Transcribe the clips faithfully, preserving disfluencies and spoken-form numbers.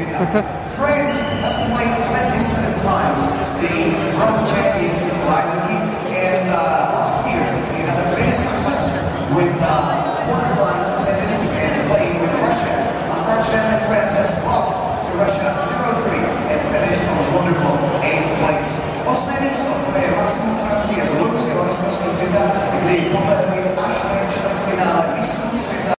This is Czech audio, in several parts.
France has played twenty-seven times the World Champions of Hockey, and uh, last year we had the biggest success with uh, qualifying attendance and playing with Russia. Unfortunately, France has lost to Russia zero three and finished on a wonderful eighth place. Osmé místo, to je maximum Francie z loňského mistrovství světa, kdy poběhli až na čtvrtfinále mistrů světa.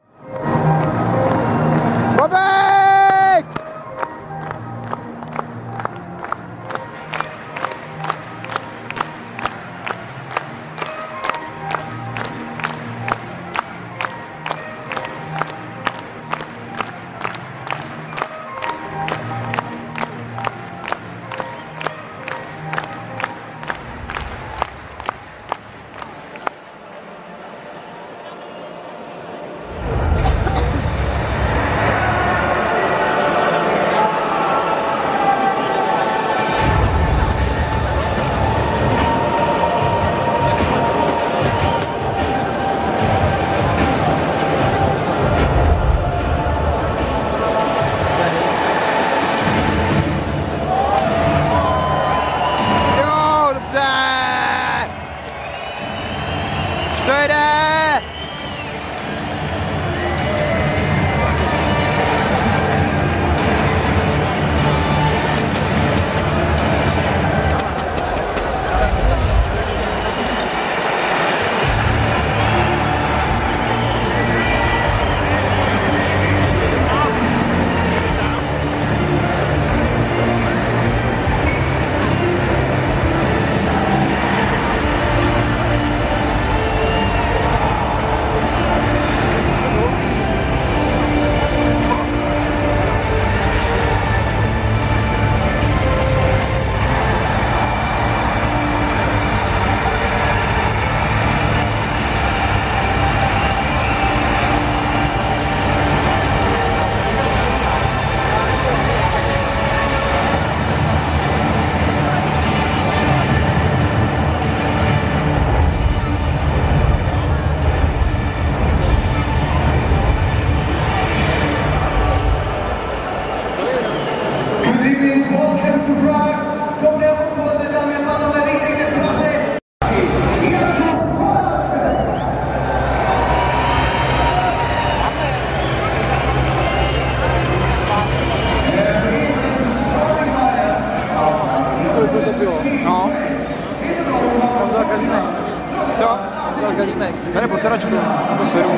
Tady po ceračku, atmosféru.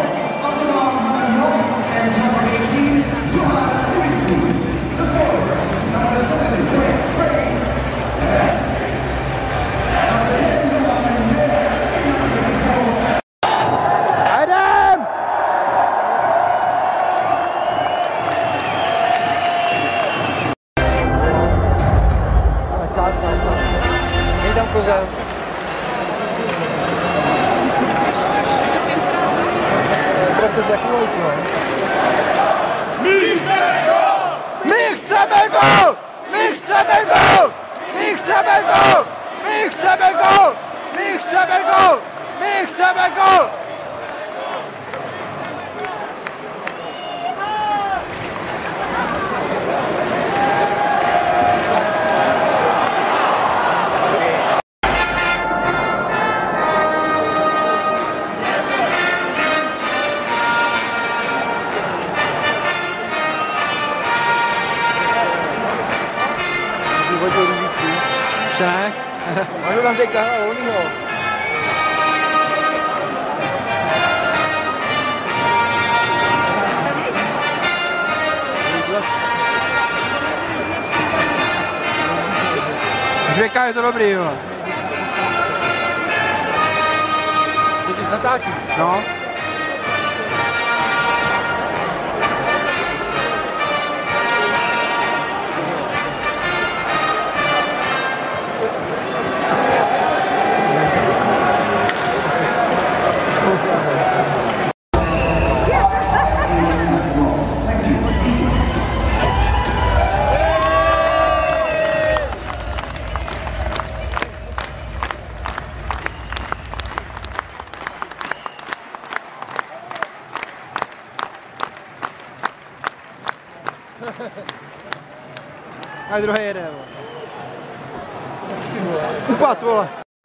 Adam! Nejde tam kozel. My chceme gol! My chceme gol! My chceme gol! My chceme gol! My chceme gol! My chceme gol! My chceme gol! Však. Máš ho tam teďka, ale on ho. Řeka je to dobrý, jo. Ty jsi natáčí. No. A druhý jede, vole. Upad, vole.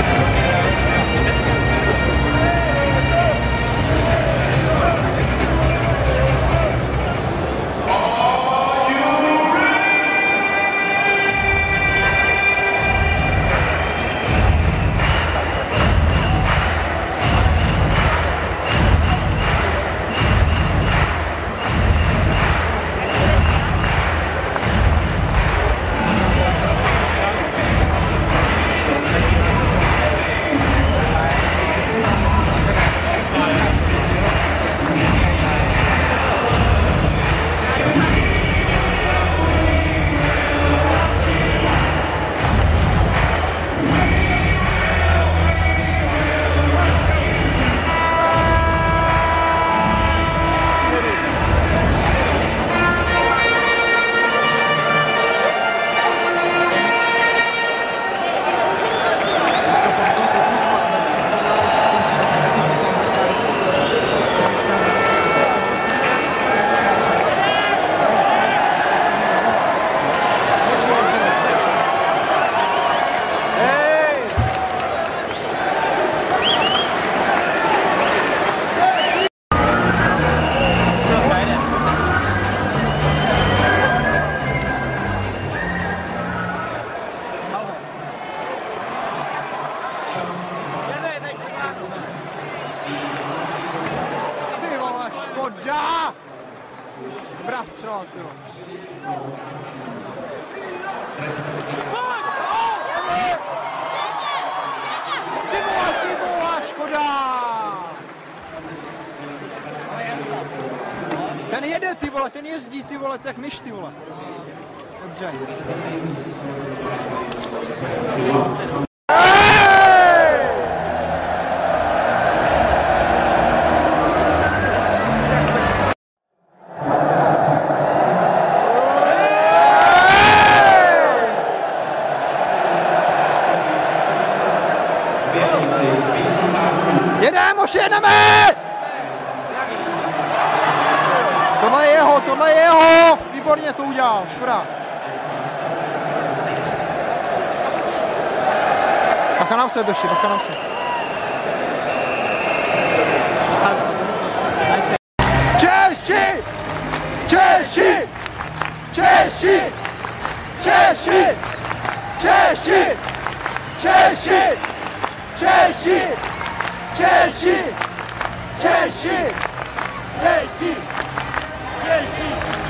Ty vole, škoda! Dobrá střela, ty vole. Ty vole, ty vole, škoda! Ten jede, ty vole, ten jezdí, ty vole, tak myš, ty vole. Dobře. Jedeme, už jedeme! Tohle je jeho, tohle je jeho! Výborně to udělal, škoda. Bacha nám se, doši, bacha nám se. Češi! Češi! Češi! Češi! Češi! Češi! Češi! Češi! Češi! Češi! Češi!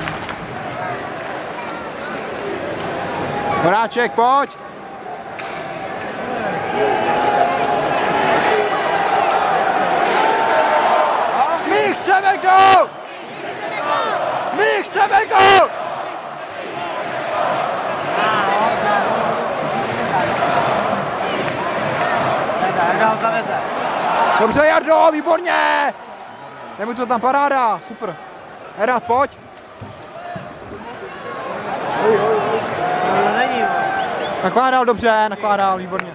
Horáček, pojď! My chceme gól! My chceme gól! Dobře, Jardo, výborně! Je mu to tam paráda, super. Erat, pojď. Nakládal dobře, nakládal, výborně.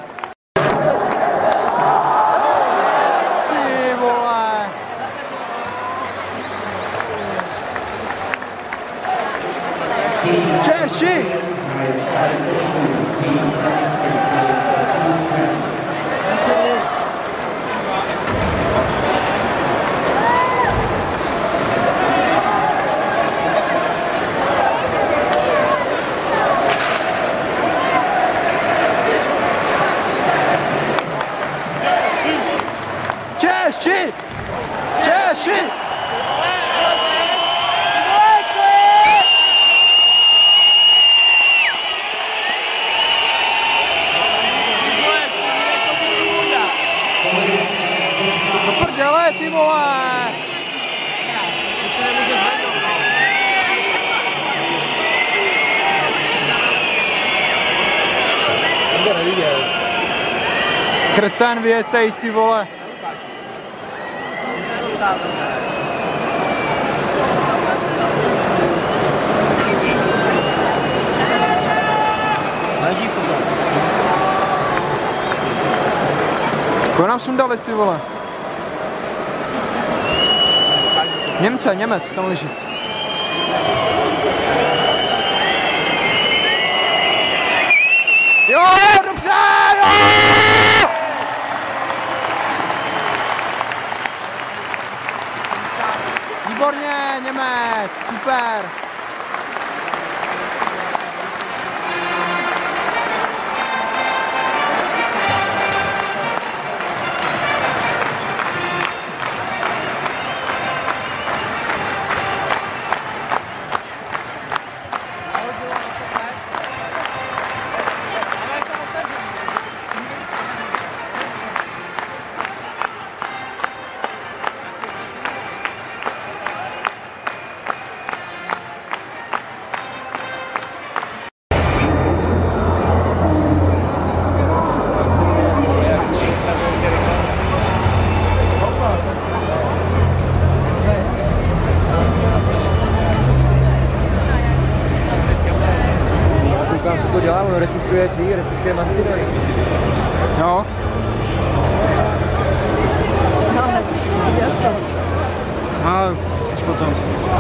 Ty vole. Češi! Češi! Češi! Do prdele, ty vole! Kreten větej, ty vole! Koho nám sundali, ty vole? Němce, Němec, tam leží. super! Co to dělá, on retušuje ty, retušuje mantinely. Jo. No, jasno. A už potom.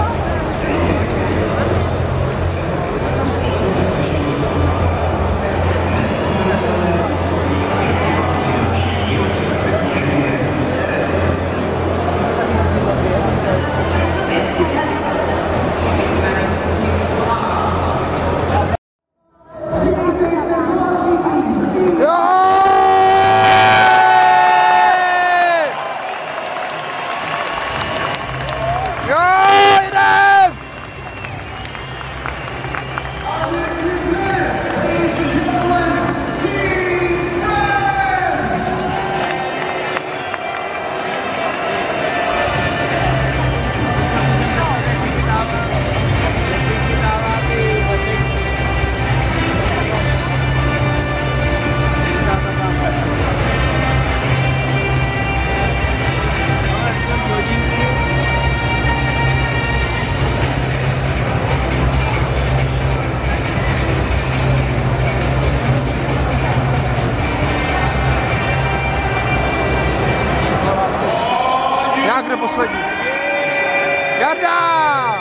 Jágr poslední. Jarda!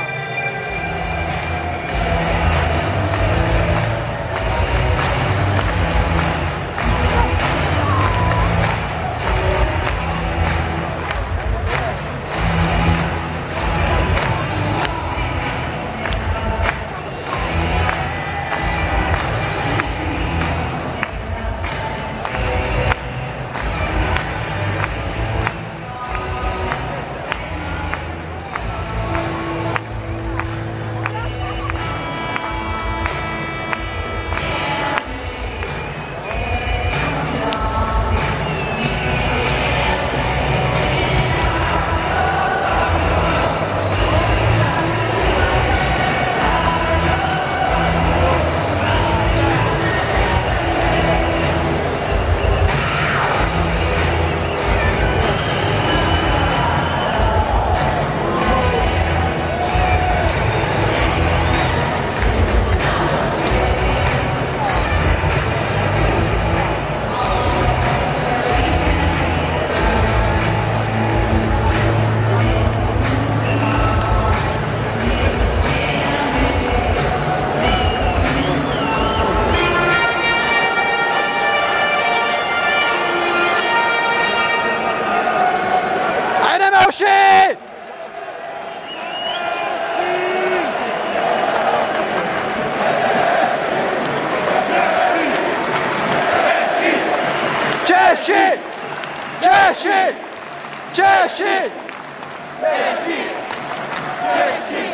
Češi! Češi! Češi! Češi! Češi!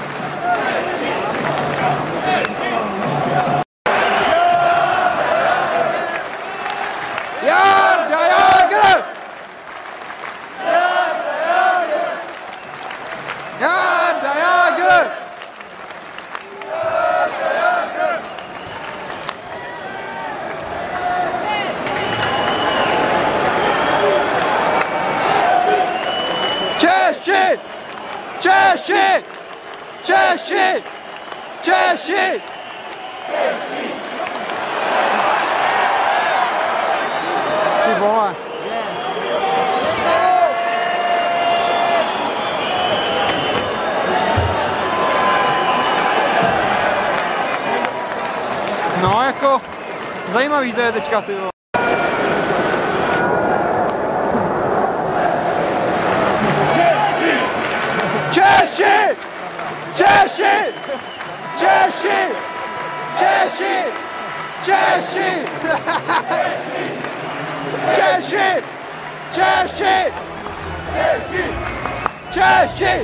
Jarda Jágr! Jarda Jágr! Češi! Češi! Češi! Češi! Ty vole. No jako zajímavý to je teďka, ty vole. Češi! Češi! Češi! Češi! Češi! Češi! Češi! Češi! Češi!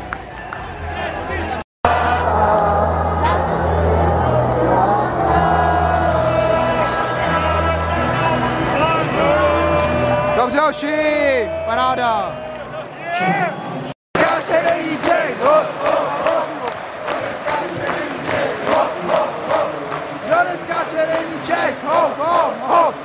Dobře, hoši! Paráda! Skáče není Čech! Kdo neskáče není Čech! Hop, hop, hop!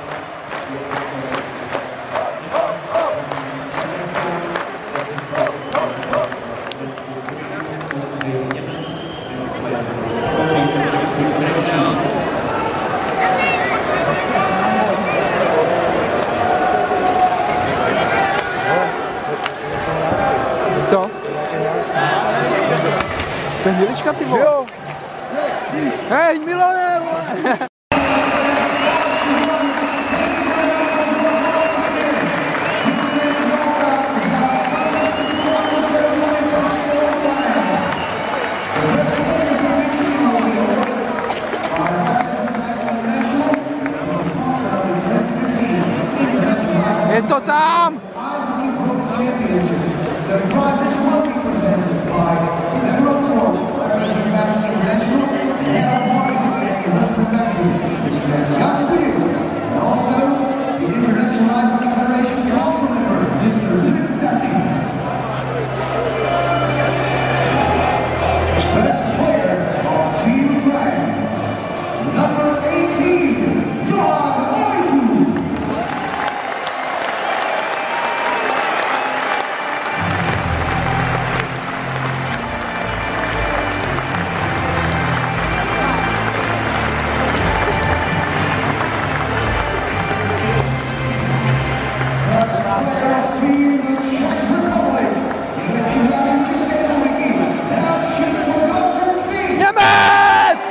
Co? To je Milička, ty vole. Jo. Hej, Milone, vole. Je to tam! The prizes will be presented by Member of the World, President Bank International, and Head of Markets at Investment Banking, Mister Jan Kuliu, and also the Internationalized Money Federation Council member, Mister Luc Darty. Best player of Team France, number eighteen, Johan Olitu. Němec!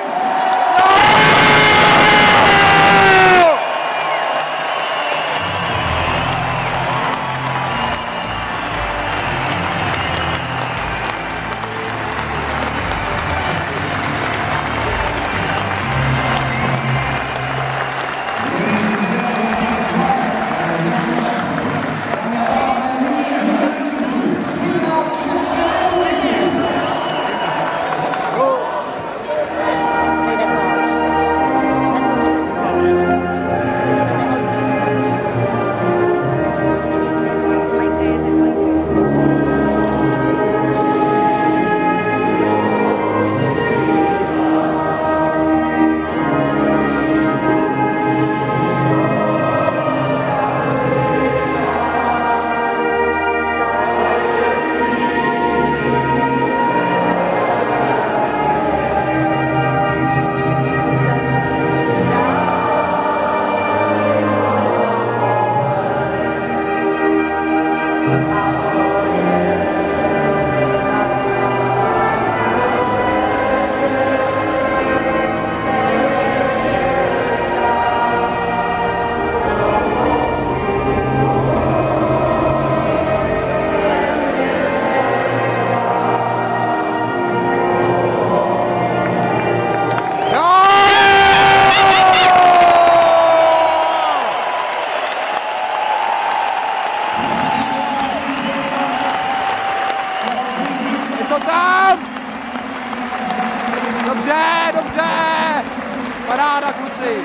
Dobře, dobře! Paráda, kluci!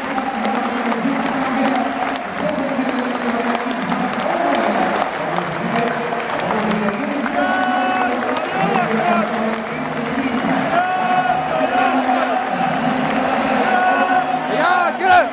Jágr!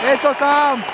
Je to tam!